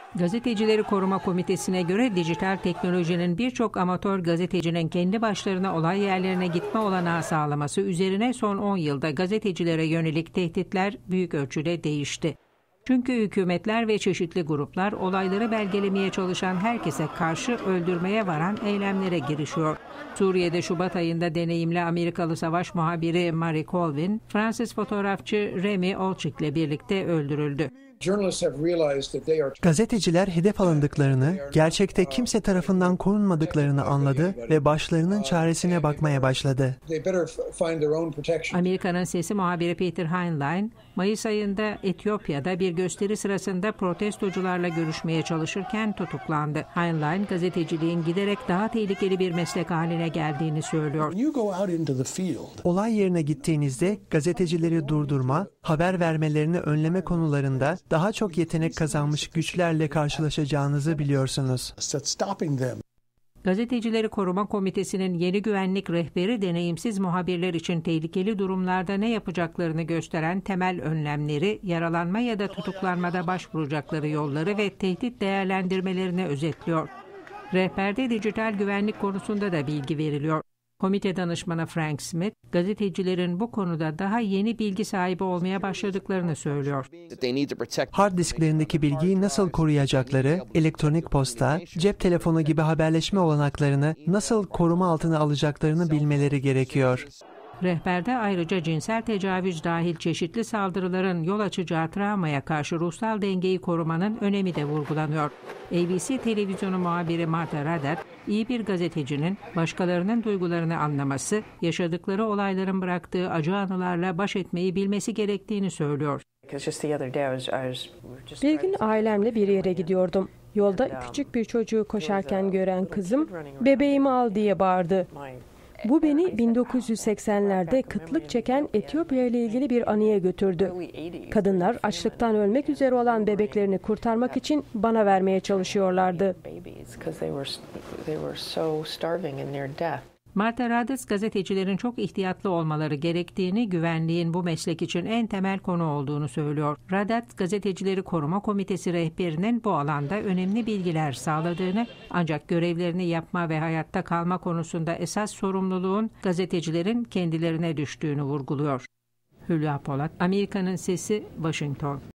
Gazetecileri Koruma Komitesi'ne göre dijital teknolojinin birçok amatör gazetecinin kendi başlarına olay yerlerine gitme olanağı sağlaması üzerine son 10 yılda gazetecilere yönelik tehditler büyük ölçüde değişti. Çünkü hükümetler ve çeşitli gruplar olayları belgelemeye çalışan herkese karşı öldürmeye varan eylemlere girişiyor. Suriye'de Şubat ayında deneyimli Amerikalı savaş muhabiri Mary Colvin, Fransız fotoğrafçı Remy Olçik ile birlikte öldürüldü. Gazeteciler hedef alındıklarını, gerçekte kimse tarafından korunmadıklarını anladı ve başlarının çaresine bakmaya başladı. Amerika'nın Sesi muhabiri Peter Heinlein, Mayıs ayında Etiyopya'da bir gösteri sırasında protestocularla görüşmeye çalışırken tutuklandı. Heinlein, gazeteciliğin giderek daha tehlikeli bir meslek haline geldiğini söylüyor. Olay yerine gittiğinizde gazetecileri durdurma, haber vermelerini önleme konularında daha çok yetenek kazanmış güçlerle karşılaşacağınızı biliyorsunuz. Gazetecileri Koruma Komitesi'nin yeni güvenlik rehberi deneyimsiz muhabirler için tehlikeli durumlarda ne yapacaklarını gösteren temel önlemleri, yaralanma ya da tutuklanmada başvuracakları yolları ve tehdit değerlendirmelerini özetliyor. Rehberde dijital güvenlik konusunda da bilgi veriliyor. Komite danışmanı Frank Smith, gazetecilerin bu konuda daha yeni bilgi sahibi olmaya başladıklarını söylüyor. Hard disklerindeki bilgiyi nasıl koruyacakları, elektronik posta, cep telefonu gibi haberleşme olanaklarını nasıl koruma altına alacaklarını bilmeleri gerekiyor. Rehberde ayrıca cinsel tecavüz dahil çeşitli saldırıların yol açacağı travmaya karşı ruhsal dengeyi korumanın önemi de vurgulanıyor. ABC televizyonu muhabiri Martha Raddat, iyi bir gazetecinin başkalarının duygularını anlaması, yaşadıkları olayların bıraktığı acı anılarla baş etmeyi bilmesi gerektiğini söylüyor. Bir gün ailemle bir yere gidiyordum. Yolda küçük bir çocuğu koşarken gören kızım, "Bebeğimi al" diye bağırdı. Bu beni 1980'lerde kıtlık çeken Etiyopya ile ilgili bir anıya götürdü. Kadınlar açlıktan ölmek üzere olan bebeklerini kurtarmak için bana vermeye çalışıyorlardı. Martha Raddatz, gazetecilerin çok ihtiyatlı olmaları gerektiğini, güvenliğin bu meslek için en temel konu olduğunu söylüyor. Raddatz, Gazetecileri Koruma Komitesi rehberinin bu alanda önemli bilgiler sağladığını, ancak görevlerini yapma ve hayatta kalma konusunda esas sorumluluğun gazetecilerin kendilerine düştüğünü vurguluyor. Hülya Polat, Amerika'nın Sesi, Washington.